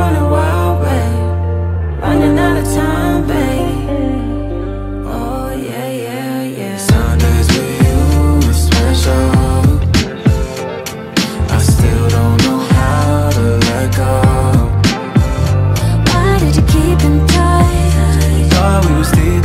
running wild, babe. Running out of time, babe. Oh yeah, yeah, yeah. Sundays with you is special. I still don't know how to let go. Why did you keep in touch? Thought we were still